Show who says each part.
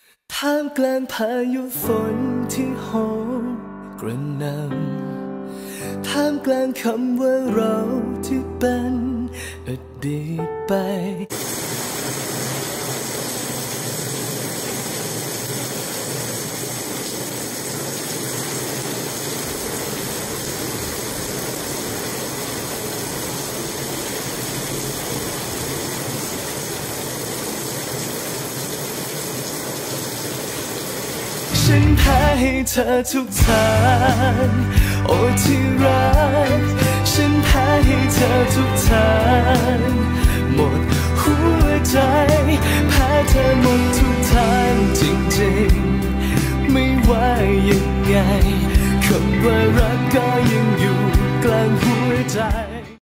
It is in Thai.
Speaker 1: ท่ามกลางพายุฝนที่โหมกระหน่ำท่ามกลางคำว่าเราที่เป็นอดีตไปฉันแพ้ให้เธอทุกทางโอ้ที่รักฉันแพ้ให้เธอทุกทางหมด